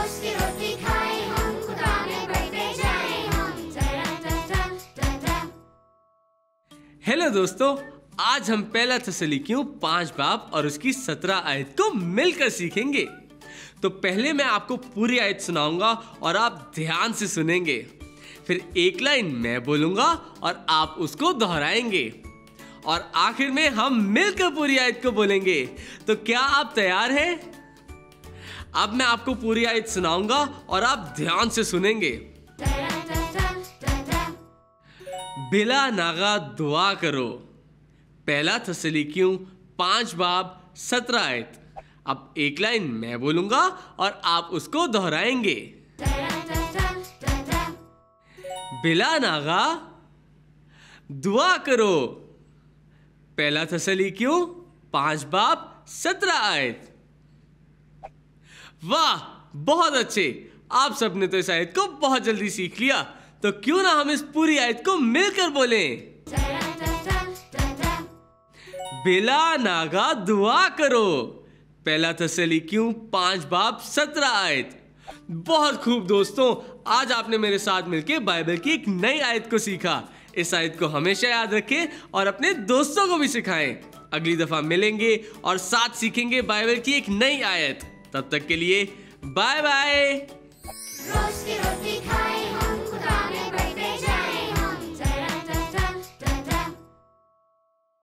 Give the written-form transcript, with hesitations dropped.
रोज की रोटी खाए हम, खुदा में बढ़ते जाए हम। हेलो दोस्तों, आज हम पहला थिस्सलुनीकियों 5 बाब और उसकी 17 आयत को मिलकर सीखेंगे। तो पहले मैं आपको पूरी आयत सुनाऊंगा और आप ध्यान से सुनेंगे। फिर एक लाइन मैं बोलूंगा और आप उसको दोहराएंगे और आखिर में हम मिलकर पूरी आयत को बोलेंगे। तो क्या आप तैयार हैं? अब मैं आपको पूरी आयत सुनाऊंगा और आप ध्यान से सुनेंगे। बिला नागा दुआ करो। पहला थिस्सलुनीकियों 5 बाब 17 आयत। अब एक लाइन मैं बोलूंगा और आप उसको दोहराएंगे। बिला नागा दुआ करो। पहला थिस्सलुनीकियों 5 बाब 17 आयत। वाह, बहुत अच्छे। आप सबने तो इस आयत को बहुत जल्दी सीख लिया। तो क्यों ना हम इस पूरी आयत को मिलकर बोलें। बिला नागा दुआ करो। पहला थिस्सलुनीकियों 5 बाब 17 आयत। बहुत खूब दोस्तों, आज आपने मेरे साथ मिलकर बाइबल की एक नई आयत को सीखा। इस आयत को हमेशा याद रखें और अपने दोस्तों को भी सिखाएं। अगली दफा मिलेंगे और साथ सीखेंगे बाइबल की एक नई आयत। तब तक के लिए बाय बाय। रोज की रोटी खाए